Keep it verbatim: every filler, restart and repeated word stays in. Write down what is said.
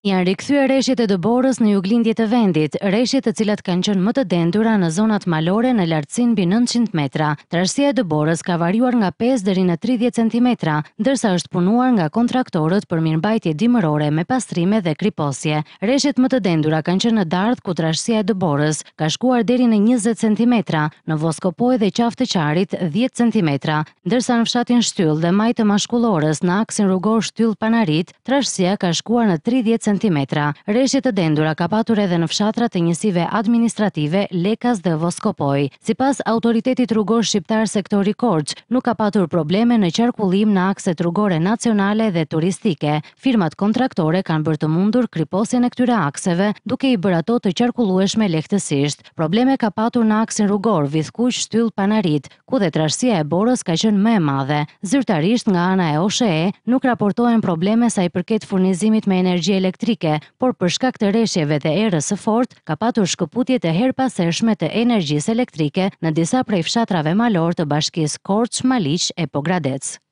Janë rikthyer rreshtet e dëborës në juglindje të vendit, rreshtet të cilat kanë qenë më të dendura në zonat malore në lartësinë mbi nëntëqind metra. Trashësia e dëborës ka variuar nga pesë deri në tridhjetë centimetra, ndërsa është punuar nga kontraktorët për mirëmbajtje dimërore me pastrime dhe kriposje. Rreshtet më të dendura kanë qenë në Dardh, ku trashësia e dëborës ka shkuar deri në njëzet centimetra, në Voskopoj dhe Qafë të Qarit dhjetë centimetra, ndërsa në fshatin Shtyll dhe Maj të Mashkullorës në aksin rrugor Shtyll-Panarit, trashësia ka shkuar në tridhjetë centimetra. Rreshtet të dendura ka patur edhe në fshatrat e njësive administrative Lekas dhe Voskopoj. Sipas autoritetit rrugor shqiptar sektori Korç, nuk ka patur probleme në qarkullim në akset rrugore nacionale dhe turistike. Firmat kontraktore kanë bërë të mundur kriposjen e këtyre akseve, duke i bërë ato të qarkullueshme lehtësisht. Probleme ka patur në aksin rrugor Vidhkuq Shtyll-Panarit, ku dhe trashësia e borës ka qenë më e madhe. Zyrtarisht nga ana e O S H E nuk raportohen probleme sa i përket furnizimit me energji elektrike, por për shkak të rreshjeve dhe erës së fortë, ka patur shkëputje të herpasershme të energjisë elektrike në disa prej fshatrave malor të bashkisë Korç, Maliq e Pogradec.